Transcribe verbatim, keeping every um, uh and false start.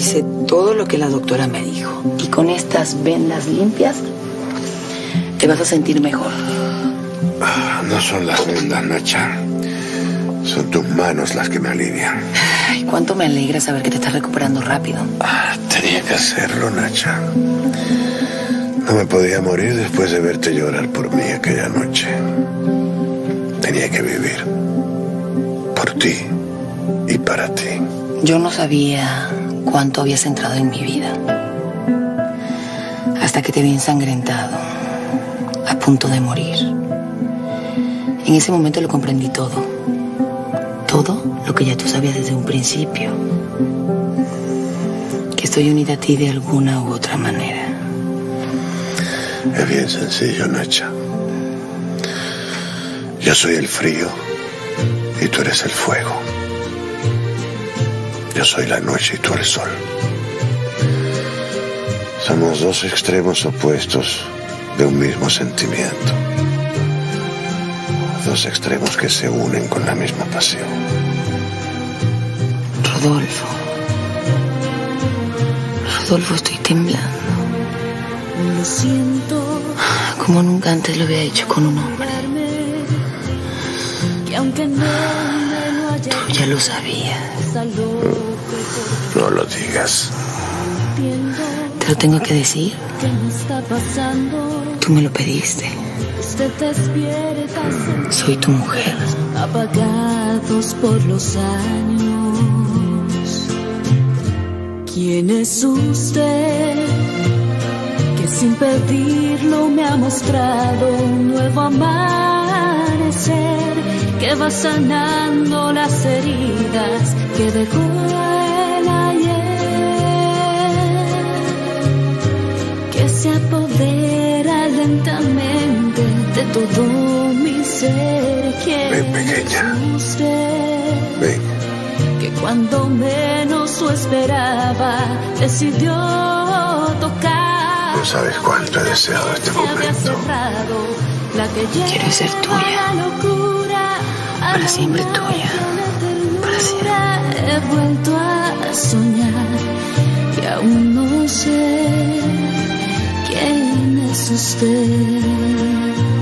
Hice todo lo que la doctora me dijo. Y con estas vendas limpias te vas a sentir mejor. No son las vendas, Nacha. Son tus manos las que me alivian. Ay, cuánto me alegra saber que te estás recuperando rápido. Ah, tenía que hacerlo, Nacha. No me podía morir después de verte llorar por mí aquella noche. Tenía que vivir. Por ti y para ti. Yo no sabía cuánto habías entrado en mi vida. Hasta que te vi ensangrentado, a punto de morir. En ese momento lo comprendí todo. Todo lo que ya tú sabías desde un principio. Que estoy unida a ti de alguna u otra manera. Es bien sencillo, Nacha. Yo soy el frío y tú eres el fuego. Yo soy la noche y tú el sol. Somos dos extremos opuestos de un mismo sentimiento. Dos extremos que se unen con la misma pasión. Rodolfo. Rodolfo, estoy temblando. Lo siento. Como nunca antes lo había hecho con un hombre. Que aunque no me lo haya Tú ya lo sabías. No lo digas. Te lo tengo que decir. ¿Qué me está pasando? Tú me lo pediste. Usted despierta. Soy tu mujer. Apagados por los años. ¿Quién es usted? Que sin pedirlo me ha mostrado un nuevo amanecer. Que va sanando las heridas que dejó el ayer. Que se apodera lentamente de todo mi ser. Ven, pequeña. Ven. Que cuando menos lo esperaba decidió tocar. No sabes cuánto he deseado este momento. Quiero ser tuya. Para siempre tuya. Para siempre. He vuelto a soñar y aún no sé quién es usted.